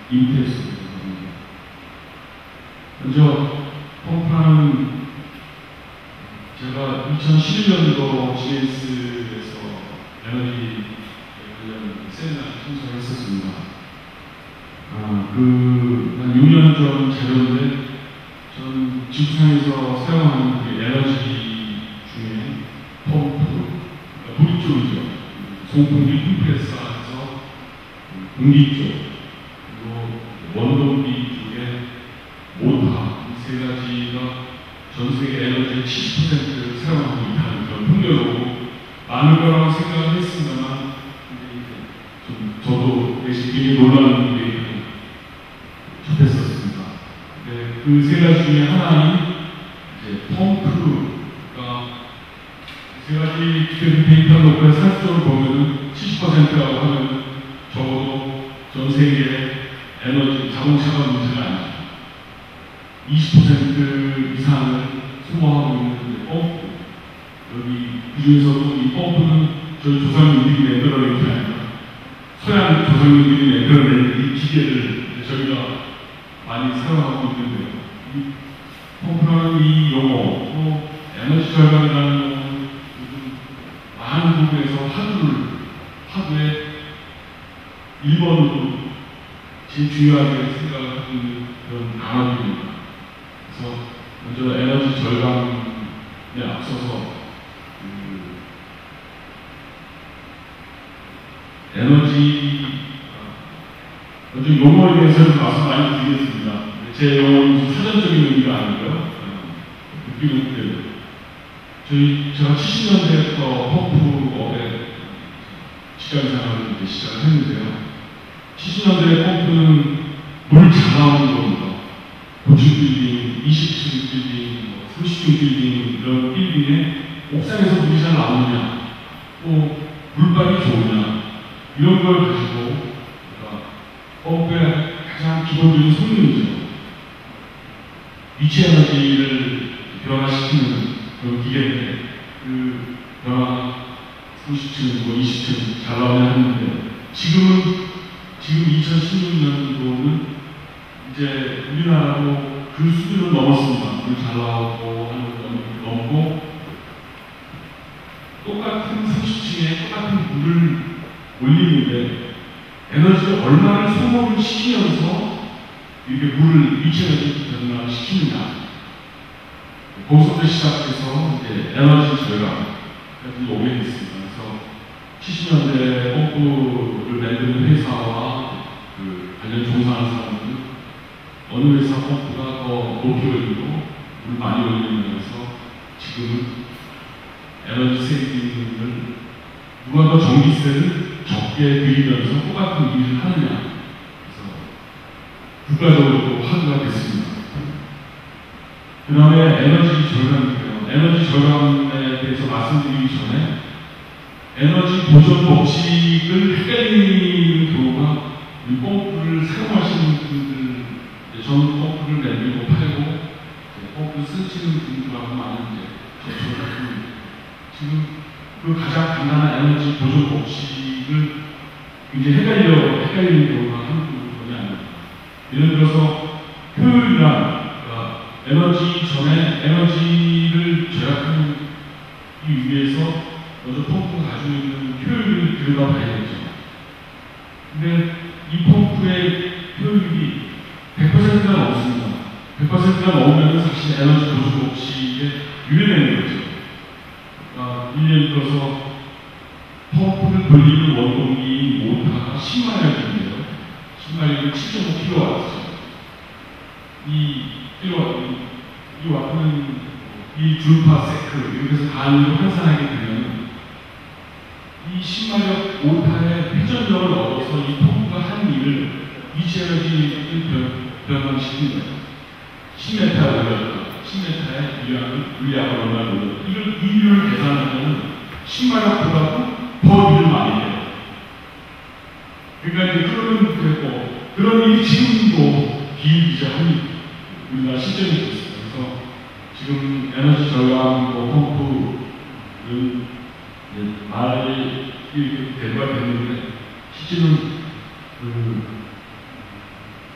임태수입니다. 먼저 펌프는 제가 2011년도 GS에서 에너지 관련 세미나 참석을 했었습니다. 한 6년 전 자료인데, 저는 지구상에서 사용하는 그 에너지 중에 펌프, 물이 쪽이죠. 송풍기 컴프레서에서 공기 쪽, 그리고 원동기 쪽에 모터, 이 세 가지가 전 세계 에너지의 70%를 사용하고 있다는 그런 통계로 많은 거라고 생각을 했습니다만, 저도 굉장히 놀라는 일이 접했었습니다. 그 세 가지 중에 하나인 이제 펌프가 세 가지 데이터를 놓고 사실적으로 보면은 70%라고 하면 적어도 전 세계 에너지 자동차가 문제가 아니죠. 20% 이상을 소모하고 있는 펌프. 여기 그 중에서도 이 펌프는 저희 조상님들이 만들어낸 게 아니라 서양 조상님들이 만들어낸 이 기계를 저희가 많이 사용하고 있는데요. 이 펌프라는 이 용어, 또 에너지 절감이라는 용어는 많은 부분에서 하루에 1번으로 제일 중요하게 생각을 하고 있는 그런 단어입니다. 그래서 먼저 에너지 절감에 앞서서 에너지 먼저 용어에 대해서 말씀 많이 드리겠습니다. 제 용어는 사전적인 의미가 아니고요. 느끼는 그대로. 제가 70년대부터 펌프업에 직장생활을 시작을 했는데요. 70년대 펌프는 물 잘 나오는 겁니다. 고층 빌딩, 20층 빌딩, 30층 빌딩, 이런 빌딩에 옥상에서 물이 잘 나오느냐, 또 물방이 좋으냐, 이런 걸 가지고 펌프의 가장 기본적인 성능이죠. 위치 에너지를 변화시키는 그런 기계인데, 그 변화 30층, 20층 잘 나오냐 하는데, 지금 2016년도는 이제 우리나라도 그 수준을 넘었습니다. 물 잘 나오고 하는 걸 넘고, 똑같은 30층에 똑같은 물을 올리는데 에너지를 얼마나 소모를 시키면서 이렇게 물을 위치 에너지 변화를 시키느냐. 거기서부터 시작해서 이제 에너지 절감까지 오게 됐습니다. 그래서 70년대 펌프를 만드는 회사와 그 관련 종사하는 사람들은 어느 회사 펌프가 더 높이 올리고 물 많이 올리면서 지금은 에너지 세이빙을 누가 더 전기세를 적게 들이면서 똑같은 일을 하느냐. 그래서 국가적으로 화두가 됐습니다. 그 다음에 에너지 절감인데요. 에너지 절감에 대해서 말씀드리기 전에 에너지 보존 법칙을 헷갈리는 경우가 이 펌프를 사용하시는 분들, 전 펌프를 만들고 팔고 펌프 쓰시는 분들하고 많은데 저처럼 지금 그 가장 간단한 에너지 보존 법칙을 굉장히 헷갈리는 경우가 한두 번이 아닙니다. 예를 들어서 효율이란 에너지 전에 에너지를 절약하기 위해서 먼저 펌프가 가지고 있는 효율을 들여다봐야겠죠. 근데 이 펌프의 효율이 100%가 넘습니다. 100%가 넘으면 사실 에너지 보존 법칙에 유예되는 거죠. 예를 들어서 펌프를 돌리는 원동기 모터가 10마력인데요. 10마력은 7.5kW죠. 이 와트는 이 줄파 세크 이렇게 해서 단위로 환산하게 되면 이 10마력 모터의 회전력을 얻어서 이 펌프가 한 일을 위치 에너지를 변환시키는 거예요. 10m를 올렸다. 10m의 물량을 얼마나 올렸다. 이 일을 계산하면 10마력보다도 더 일을 많이 해요. 그러니까 이제 그런 일이 지금도 비일비재합니다. 우리나라 실전이 있습니다. 그래서 지금 에너지 절감 펌프는 말이 대두가 됐는데 실제는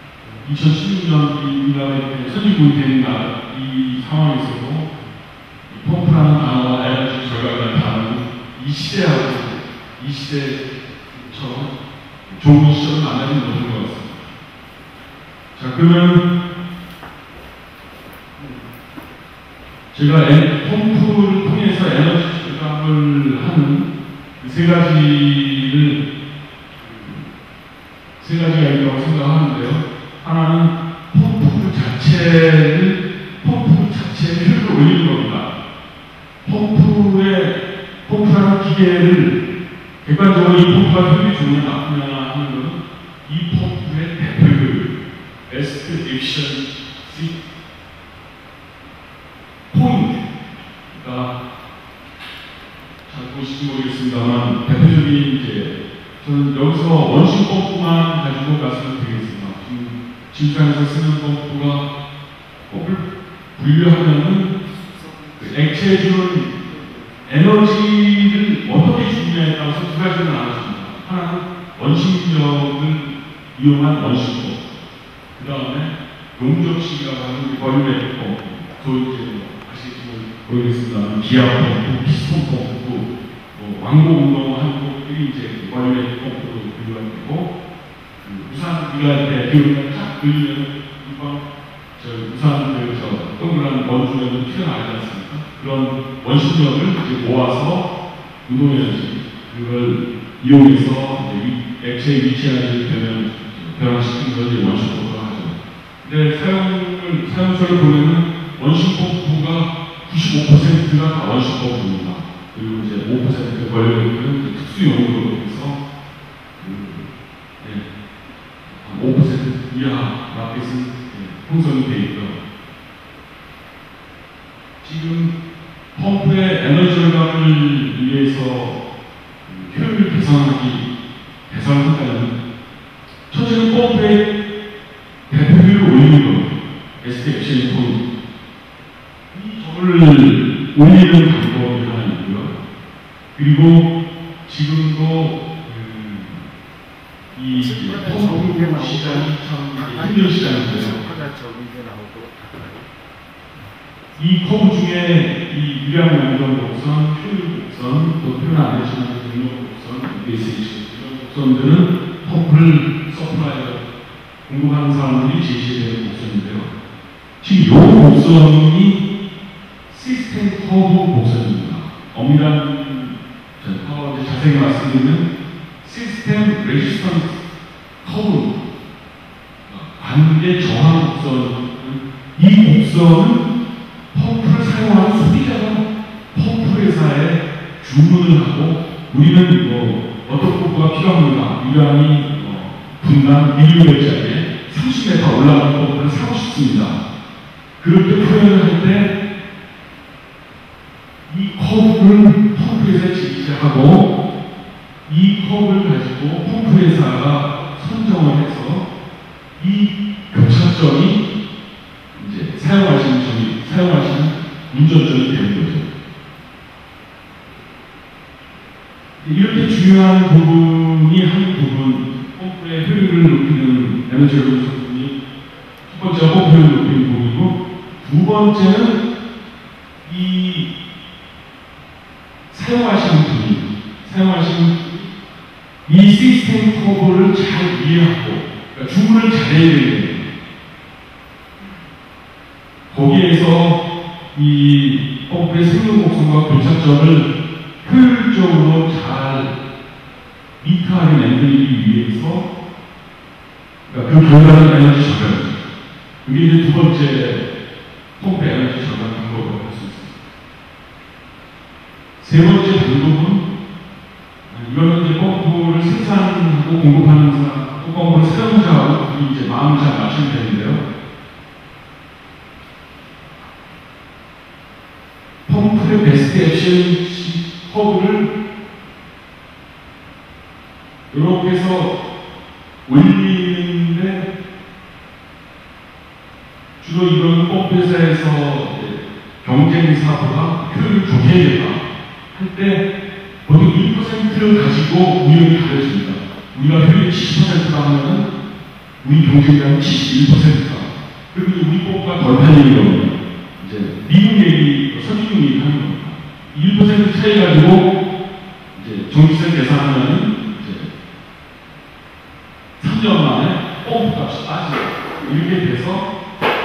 2016년 우리나라에 선진국이 된 이 상황에서도 펌프라는 단어와 에너지 절감이라는 단어는 이 시대처럼 좋은 시절을 만나지 못한 것 같습니다. 자, 그러면 제가 펌프를 통해서 에너지 절감을 하는 세 가지가 있다고 생각하는데요. 하나는 펌프 자체의 효율을 올리는 겁니다. 펌프라는 기계를 객관적으로 이 펌프가 효율이 좋으냐 나쁘냐 하는 것은 이 펌프의 대표 효율, Best Efficiency 포인트가 잘 보실지 모르겠습니다만 대표적인 저는 여기서 원심 펌프만 가지고 말씀을 드리겠습니다. 지금 지구상에서 쓰는 펌프를 분류하면은 액체에 주는 에너지를 어떻게 주느냐에 따라서 두 가지를 나눴습니다. 하나는 원심력을 이용한 원심 펌프, 그 다음에 용접식이라고 하는 벌레 펌프, 아시겠지만 모르겠습니다만 기압 펌프, 피스톤 펌프, 왕복 운동하는 것들이 이제 벌레 펌프로 분류가 되고, 우산 우리가 때 기울기가 쫙 늘리면 우산 동그란 원주면으로 튀어나가지 않습니까? 그런 원심력을 이제 모아서 운동에너지 그걸 이용해서 이제 액체의 위치 에너지를 변화시키는 걸 원심 펌프라고 하죠. 근데 사용처를 보면은 원심 펌프가 95%가 다 원심 펌프입니다. 그리고 이제 5% 걸려있는 특수 용도로 해서 5% 이하 마켓은 형성이 되어 있고요. 지금 펌프의 에너지 절감을 위해서 효율을 개선한다는 첫째는 펌프의 대표 효율을 올리는 겁니다. STFCN 포인트. 이 점을 올리는 방법이 하나 있고요. 그리고 지금도 이 펌프 시장이 참 힘든 시장인데요. 이 커브 중에 이 유량 연결 곡선, 효율 곡선, 또 표현 안 되시는 능력 곡선, 메시지 이런 곡선들은 펌프를 서플라이어 공급하는 사람들이 제시되는 곡선인데요. 지금 이 곡선이 시스템 커브 곡선입니다. 엄밀한 자세히 말씀드리면 시스템 레지스턴스 커브 관계 저항 곡선, 이 곡선은 펌프를 사용하는 소비자가 펌프 회사에 주문을 하고 우리는 어떤 펌프가 필요합니다. 유량이 분당 1,600짜리 30m 올라가는 펌프를 사고 싶습니다. 그렇게 표현을 할 때 이 커브를 펌프 회사에 제시하고 이 커브를 가지고 펌프 회사가 선정을 해서 이 교차점이 이제 사용하시는 운전점이 되는 거죠. 이렇게 중요한 부분이 한 부분, 펌프의 효율을 높이는 에너지 절감 부분이 첫 번째가 펌프 효율을 높이는 부분이고, 두 번째는 이 사용하시는 분이 이 시스템 커브를 잘 이해하고, 그러니까 주문을 잘해야 되는 거기에서 이 펌프의 생명 곡선과 교차점을 효율적으로 잘 미터하게 만들기 위해서, 그러니까 그 결과는 에너지 절감. 이게 이제 두 번째 펌프 에너지 절감 방법이라고 할 수 있습니다. 세 번째 방법은 이거는 이제 펌프를 생산하고 공급하는 사람, 또 펌프를 사용자하고 이제 마음을 잘 맞추면 되는데요. 펌프의 베스트 에피시언시 커브를 이렇게 해서 올리는데 주로 이런 펌프 회사에서 경쟁사보다 효율을 좋게 해야겠다 할 때 보통 1%를 가지고 우연히 가려집니다. 우리가 효율이 70%다 하면은 우리 경쟁자는 71%가. 그리고 우리 펌프가 덜 팔리는 경우는 이제 미국 얘기, 선진국 얘기 하는 겁니다. 1% 차이 가지고 이제 전기세 계산하면 이제 3년 만에 펌프 값이 빠지고 이렇게 돼서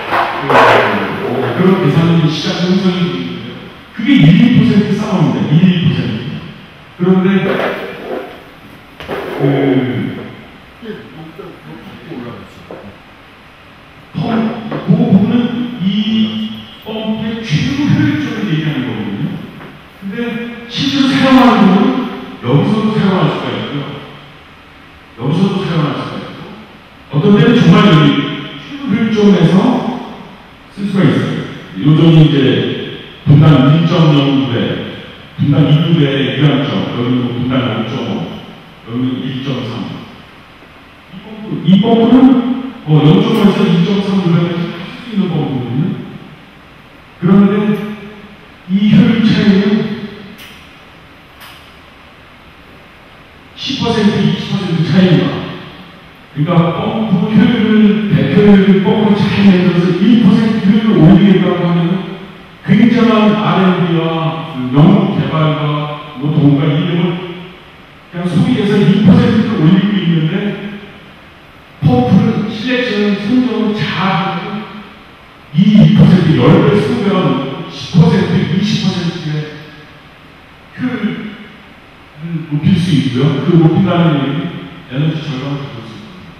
그런 계산이 시장 형성이 되는데요. 그게 1, 2% 싸움입니다. 1, 2%. 그런데 그 부분은 이 펌프의 최고 효율적을 얘기하는 거거든요. 근데 실제로 사용하는 부분은 여기서도 사용할 수가 있고요. 여기서도 사용할 수가 있고, 어떤 때는 정말 여기 최고 효율점에서 쓸 수가 있어요. 요즘은 이제 분당 1.0배, 분당 2배 유한점, 여기는 분당 5.5, 여기는 1.3. 이 펌프는 0.5에서 2.3배까지 할 수 있는 펌프거든요. 그런데 이 효율 차이는 10%, 20% 차이입니다. 그러니까 펌프 효율을, 대표 효율을 펌프를 잘 만들어서 1% 효율을 올리겠다고 하면 굉장한 R&D와 연구 개발과 동과 이름을 그냥 소위해서 2%를 올리고 있는데 펌프를 실렉션을 선정을 잘하고 이 2% 10배, 20배가 10%, 20%의 효율을 높일 수 있고요. 그 높인다는 얘기는 에너지 절감을 가질 수 있습니다.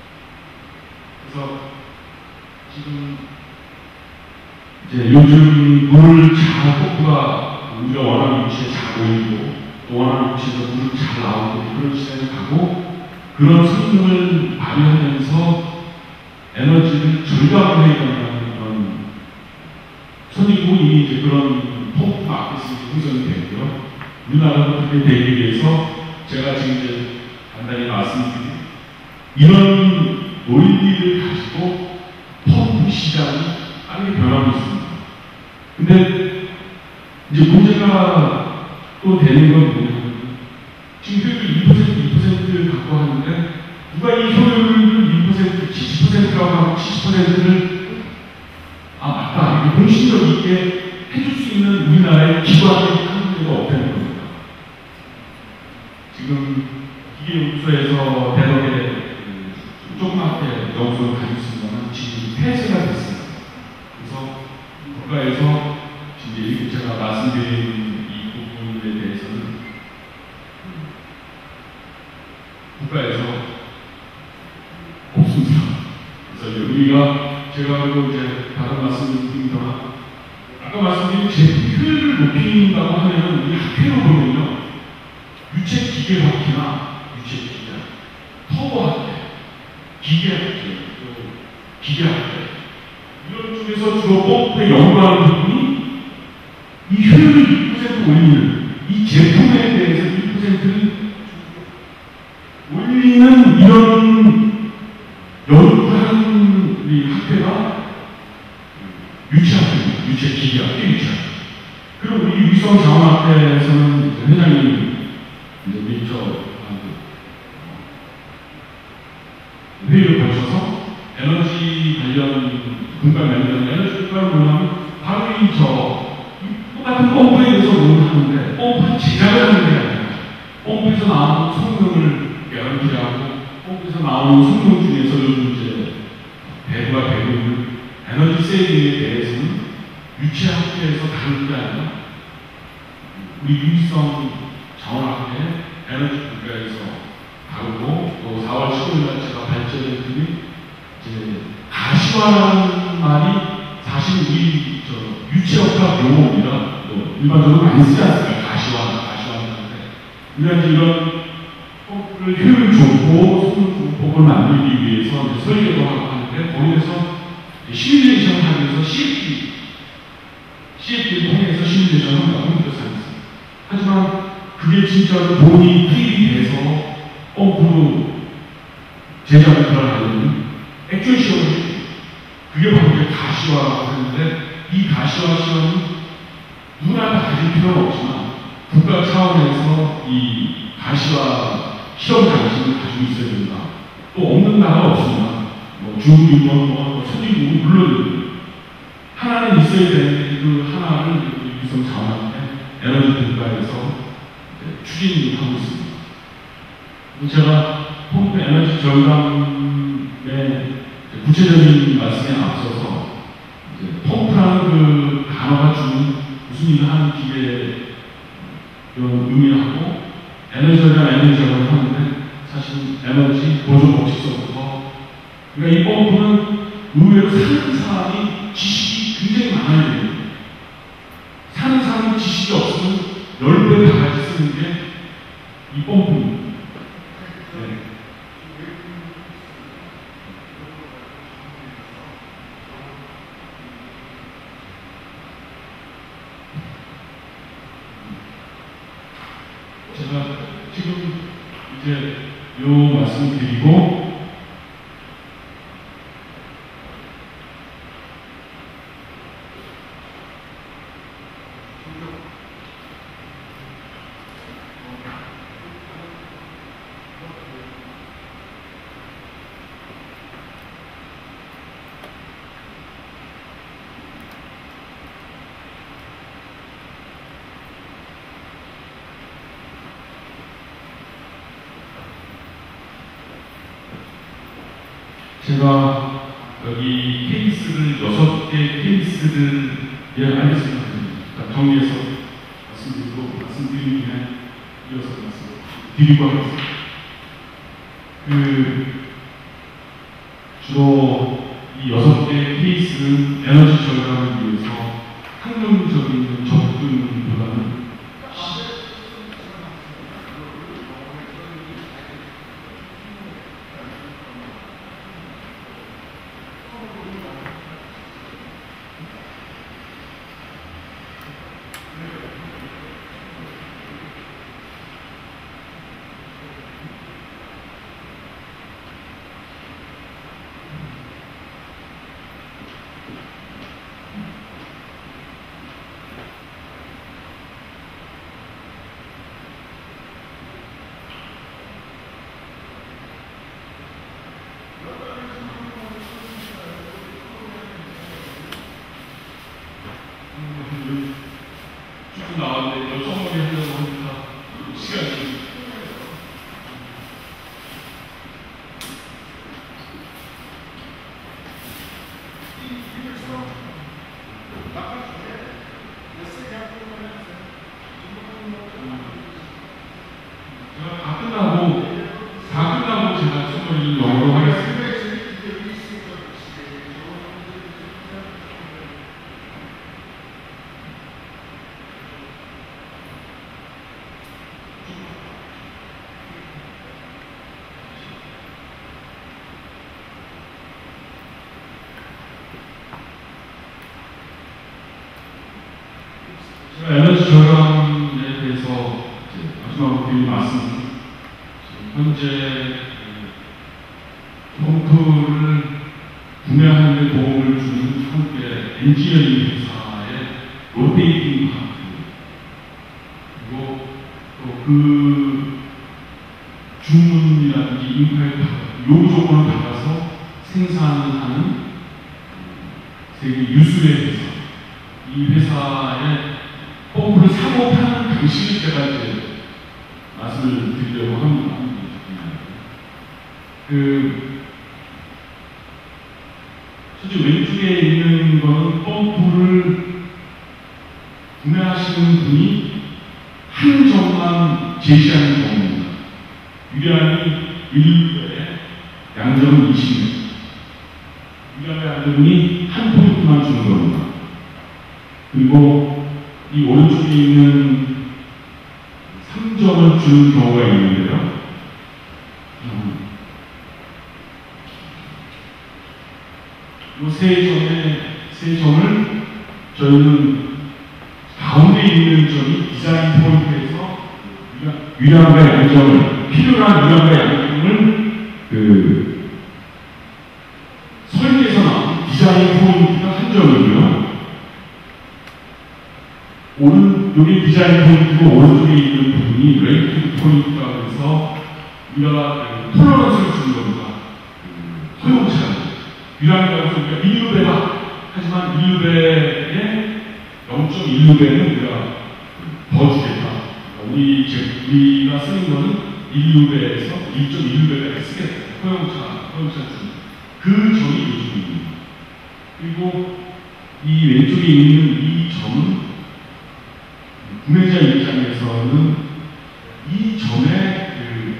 그래서 지금 이제 요즘 물을 잘 펌프가 우리가 원하는 위치에 잘 올리고 또 원하는 위치에서 물을 잘 나오고 그런 시대를 가고 그런 성능을 발휘하면서 에너지를 절감을 해야 된다는 그런 선진국이 이미 이제 그런 펌프 마켓이 형성이 되고요. 우리나라도 그렇게 되기 위해서 제가 지금 이제 간단히 말씀드린 이런 논리를 가지고 펌프 시장이 빠르게 변하고 있습니다. 근데 이제 문제가 또 되는 건 뭐냐면 지금 효율을 2%를 갖고 하는데 누가 이 효율을 1%, 70%라고 하고 70%를 맞다, 이렇게 공신력 있게 해줄 수 있는 우리나라의 기관이 한 군데가 없다는 겁니다. 지금 기계연구소에서 대덕에 조그맣게 연구소를 가지고 있습니다만 지금 폐쇄가 됐습니다. 그래서 국가에서 지금 제가 말씀드린 이 부분에 대해서는 국가에서 없습니다. 그래서 우리가 제가 그리고 이제 다른 말씀을 드립니다만 아까 말씀드린 제품 효율을 높인다고 하면 우리 학회로 보면요 유체 기계 학회나 유체 기계, 터보 학회, 기계 학회, 기계 학회 이런 쪽에서 주로 펌프에 연구하는 부분이 이 효율을 1% 올리는 이 제품에 대해서 1%를 올리는 이런 연구하는 우리 학회가 유치학회입니다. 유치기계학회, 유치학회. 그리고 우리 위성 자원학회에서는 회장님이 이제 회의를 거쳐서 에너지 관련 분과 관련 에너지 분과를 보면 바로 똑같은 펌프에 대해서 논하는데 펌프 제작을 하는 게 아니라 펌프에서 나오는 성능을 개런티하고 펌프에서 나오는 성능 중에서 요즘 이제 배부가 되고 있는 에너지 세이빙에 대해서는 유치학회에서 다루는 게 아니라 우리 유기성 자원학회 에너지 분과에서 다루고 또 4월 15일 날 제가 발제했더니 이제 가시화라는 말이 사실 우리 유치학과 용어입니다. 또 일반적으로 많이 쓰지 않습니까? 가시화하는데 우리가 이제 이런 펌프를 효율 좋고 성능 좋은 펌프를 만들기 위해서 이제 설계도 하고 하는데 거기에서 시뮬레이션을 하기 위해서 CFD를 통해서 시뮬레이션을 한다고 컴퓨터사이언스. 하지만 그게 진짜로 돈이 투입이 돼서 펌프로 제작을 들어가려면 액션 시험을 해요. 그게 바로 가시화라고 하는데 이 가시화 시험은 누구나 다 가질 필요는 없지만 국가 차원에서 이 가시화 시험 장치를 가지고 있어야 된다. 또 없는 나라가 없습니다. 주 6년 동안 소진국이 물러들고 하나는 있어야 되는데 그 하나를 유성 자원한테 에너지 분과에서 추진하고 있습니다. 제가 펌프 에너지 절감의 구체적인 말씀에 앞서서 펌프라는 그 단어가 주는 무슨 일을 하는 기계의 의미하고 에너지 절감을 하는데 사실 에너지 보조 법칙서부터 그러니까 이 펌프는 의외로 사는 사람이 지식이 굉장히 많아야 됩니다. 사는 사람이 지식이 없으면 10배 다 같이 쓰는 게 이 펌프입니다. 네. 제가 지금 이제 요 말씀을 드리고 제가 여기 케이스를 6개 케이스를 알겠습니다. 정리해서 말씀드리기 전에 이어서 말씀드리고 하겠습니다. 주로 이 6개 케이스는 에너지 절감을 위해서 학문적인 접근보다는 쭉 나왔는데 몇 정리 하려고 하니까 시간이 다 끝나고 제가 선물을 영어로 하겠습니다. 제가 에너지 절감에 대해서 마지막으로 드린 말씀, 현재 펌프를 구매하는 데 도움을 주는 한국의 엔지니어링 회사의 로테이팅 파트, 그리고 또 그 주문이라든지 인파의 요구 조건을 받아서 생산하는 세계 유수의 회사, 이 회사의 펌프를 사고 파는 방식을 제가 이제 말씀을 드리려고 합니다. 실제 왼쪽에 있는 거는 펌프를 구매하시는 분이 한 점만 제시하는 경우입니다. 유량이 1배에 양점은 20m. 유량의 양점이 한 포인트만 주는 겁니다. 그리고 이 오른쪽에 있는 3점을 주는 경우가 있는데요. 이 세 점을 저희는 가운데 있는 점이 디자인 포인트에서 유량과 양점을, 필요한 유량과 양점을 설계에서 나온 디자인 포인트가 한 점이고요. 여기 디자인 포인트고 오른쪽에 있는 부분이 레이팅 포인트라고 해서 우리가 톨러런스를 주는 겁니다. 허용차를. 유랑이라고 해서 우리가 1루배다. 하지만 1루배의 0.1루배는 우리가 더 주겠다. 우리가 쓰는 거는 1루배에서 1.1루배까지 쓰겠다. 허용차 중. 그 점이 요즘입니다. 그리고 이 왼쪽에 있는 이 점은 구매자 입장에서는 이 점에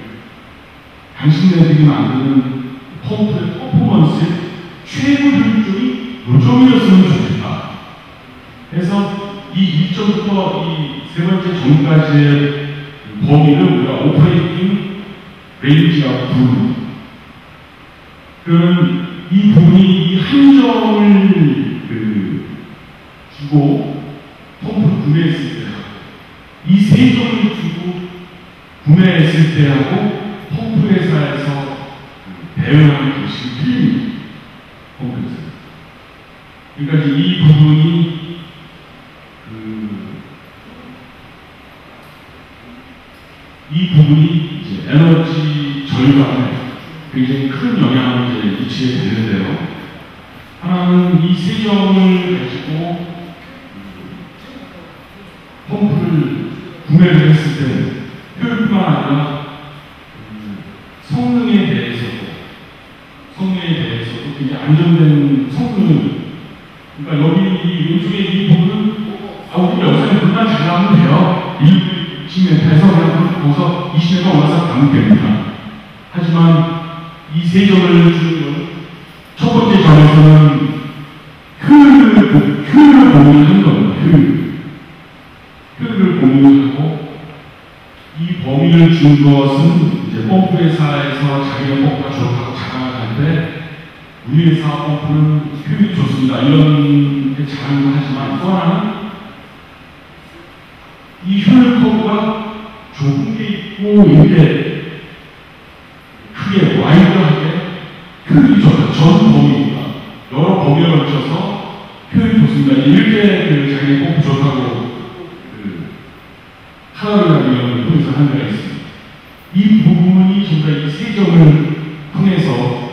당신네들이 만드는 펌프의 퍼포먼스의 최고 효율점이 요 점이었으면 좋겠다. 그래서 이 1점부터 이 세 번째 점까지의 범위를 우리가 오퍼레이팅 레인지라고 부릅니다. 그러면 이 부분이 이 한정을 주고 펌프를 구매했을 때하고 이 세 점을 주고 구매했을 때하고 펌프 회사에서 대응하는 것이 틀립니다. 펌프 회사. 그러니까 이 부분이 이제 에너지 절감에 굉장히 큰 영향을 이제 미치게 되는데요. 하나는 이 세 점을 가지고 펌프를 구매를 했을 때 효율뿐만 아니라 성능에 대해서도 굉장히 안정된 성능을, 그러니까 여기 이 왼쪽에 이 부분은 우리 영상에 물만 잘 나오면 돼요. 20m에서 그냥 거기서 20m 올라서 가면 됩니다. 하지만 이 세 점을 주는 건 첫 번째 점에서는 효율을 고민하는 겁니다. 효율을 고민하고 이 범위를 준 것은 이제 펌프 회사에서 자기가 펌프가 좋다고 자랑하는데 우리 회사 펌프는 효율이 좋습니다. 이런 게 자랑을 하지만 또 하나는 이 효율 커브가 좁은 게 있고 이렇게 크게 와이드하게 효율이 좋다. 전 범위입니다. 여러 범위에 걸쳐서 효율이 좋습니다. 이렇게 자기 펌프 좋다고 하나를 통해서 한 데가 있습니다. 이 부분이 전부 다 이 세 점을 통해서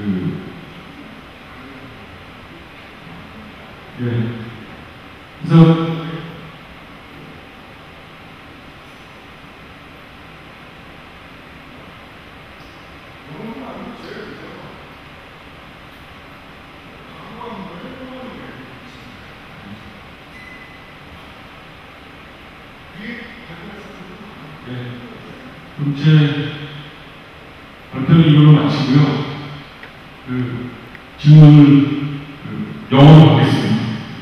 그래서 이제 발표는 이걸로 마치고요. 질문을 영어로 하겠습니다.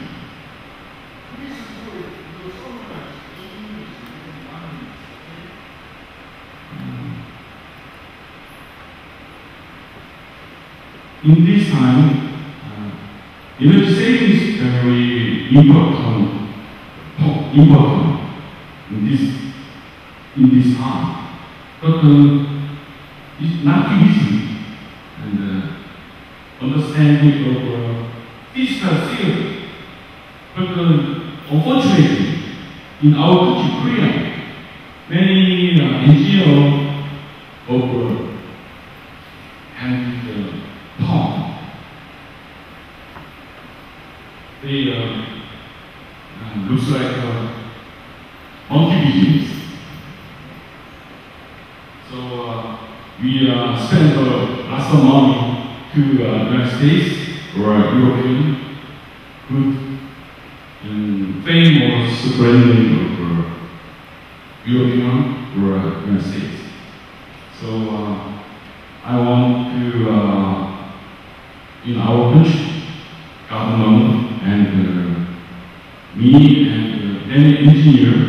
In this time, energy saving is very important in this time. But it's not easy, and understanding of physical theory. But unfortunately, in our country, Korea, many NGOs of and pump, they looks like monkey business. So we spend lots of money to United States or European good and famous branding of European or United States. So I want to, in our country, government and me and any engineer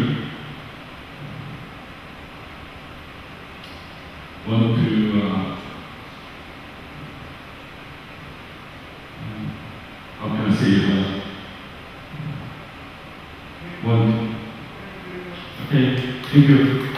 want to how can I say okay, thank you.